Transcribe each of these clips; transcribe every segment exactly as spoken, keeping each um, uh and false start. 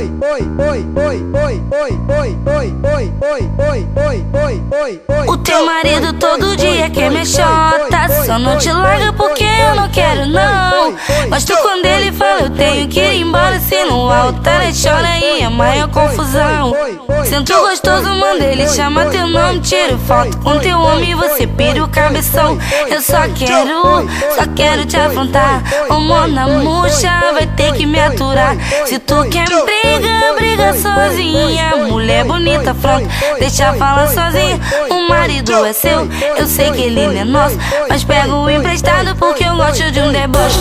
oi, oi, oi, oi, oi, oi, oi, oi, oi, oi, oi, oi, oi, oi, oi. O teu marido todo dia quer me chota, só não te larga porque eu não quero não. Gosto quando ele fala eu tenho que ir embora, se no altar ele chora e é maior confusão. Sinto gostoso, manda ele chama teu nome, tiro foto com teu homem e você pira o cabeção. Eu só quero, só quero te afrontar. Ô mona murcha, vai ter que me aturar. Se tu quer briga, briga sozinha. Mulher bonita, afronta, deixa falar sozinha. O marido é seu, eu sei que ele não é nosso, mas pega o emprestado porque eu gosto de um deboche.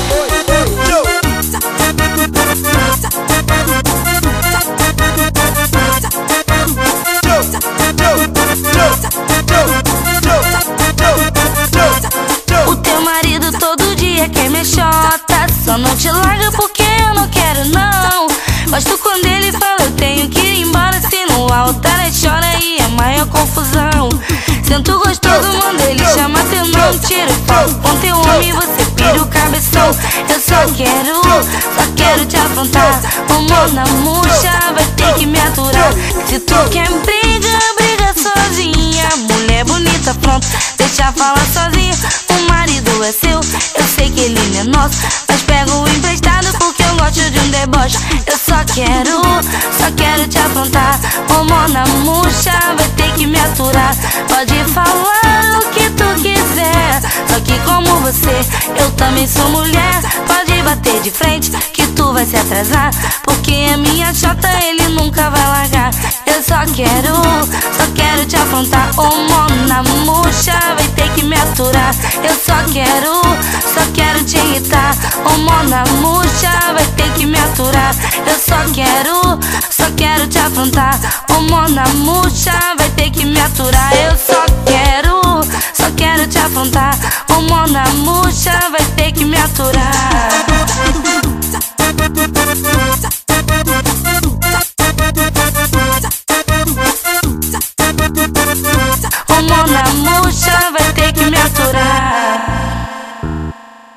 O teu marido todo dia quer me chota, só não te larga porque eu não quero não. Gosto quando ele fala eu tenho que ir embora, se no altar ele chora e é maior confusão. Sinto gostoso, manda ele chama teu nome, tiro foto com teu homem e você pira o cabeção. Eu só quero, só quero te afrontar. Ô mona murcha, vai ter que me aturar. Se tu quer briga, briga sozinha. Mulher bonita, pronto, deixa falar sozinha. O marido é seu, eu sei que ele não é nosso, mas pega o emprestado porque eu gosto de um deboche. Eu só quero, só quero te afrontar. Ô mona murcha, vai ter que me aturar. Pode falar o que tu quiser, só que como você, eu também sou mulher. Pode bater de frente que tu vai se atrasar, porque a minha chota ele nunca vai largar. Eu só quero, só quero te afrontar. Ô mona murcha, vai ter que me aturar. Eu só quero, só quero te irritar. Ô mona murcha, vai ter que me aturar. Eu só quero, só quero te afrontar. Ô mona murcha, vai ter que me aturar. Eu só quero, só quero te afrontar. Ô mona murcha, vai ter que me aturar.